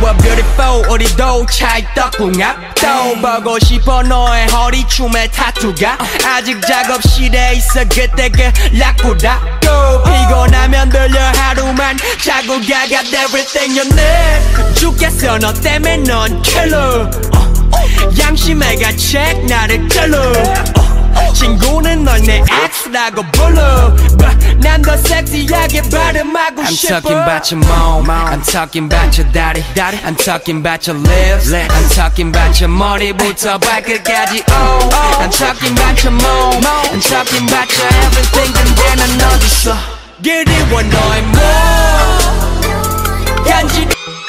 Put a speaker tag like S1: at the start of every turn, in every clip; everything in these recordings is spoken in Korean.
S1: were beautiful 우리도 찰떡궁합도 보고 싶어 너의 허리춤에 타투가 아직 작업실에 있어 그때 그 라쿠다 또 피곤하면 들려 하루만 자고 I got everything you need 죽겠어 너 때문에 넌 killer 양심해가 check 나를 찔러 친구는 널 내 X라고 불러 난 더 섹시하게 발음하고 싶어
S2: I'm talking about your mom I'm talking about your daddy I'm talking about your lips I'm talking about your 머리부터 발끝까지 oh I'm talking about your mom I'm talking about your everything 근데 난 어딨어
S1: 그리워 너의 몸 간지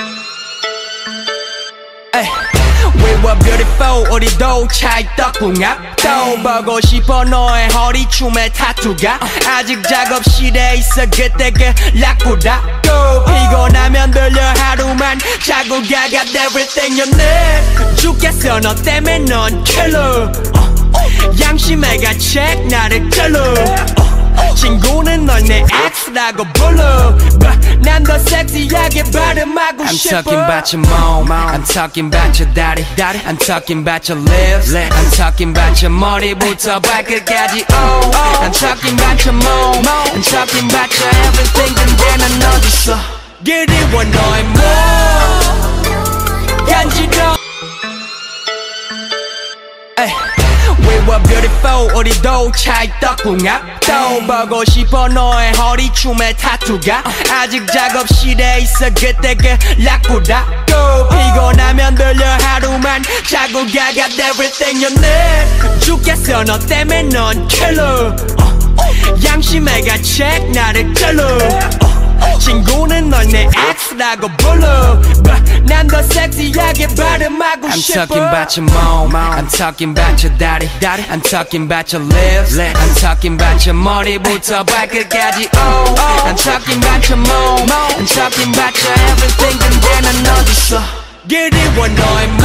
S1: We were beautiful 우리도 찰떡궁합도 보고 싶어 너의 허리춤에 타투가 아직 작업실에 있어 그때 그 라쿠다 또 피곤하면 들려 하루만 자고 I got everything you need 죽겠어 너 때문에 넌 killer 양심해가 check 나를 찔러 친구는 널 내 X라고 불러 난 더 섹시하게 발음하고
S2: I'm
S1: 싶어
S2: talking about your mom I'm talking about your daddy I'm talking about your lips I'm talking about your 머리부터 발끝까지 oh I'm talking about your mom I'm talking about your everything 근데 난 어딨어
S1: 그리워 너의 몸 간지러 We were beautiful 우리도 찰떡궁합도 보고 싶어 너의 허리춤에 타투가 아직 작업실에 있어 그때 그 라쿠다 또 피곤하면 들려 하루만 자고 I got everything you need 죽겠어 너 때문에 넌 killer 양심해가 check 나를 찔러 친구는 널 내 X라고 불러 난 더 섹시하게 발음하고
S2: I'm
S1: 싶어
S2: talking about your mom I'm talking about your daddy I'm talking about your lips I'm talking about your 머리부터 발끝까지 oh I'm talking about your mom I'm talking about your everything 근데 난 어딨어
S1: 그리워 너의 몸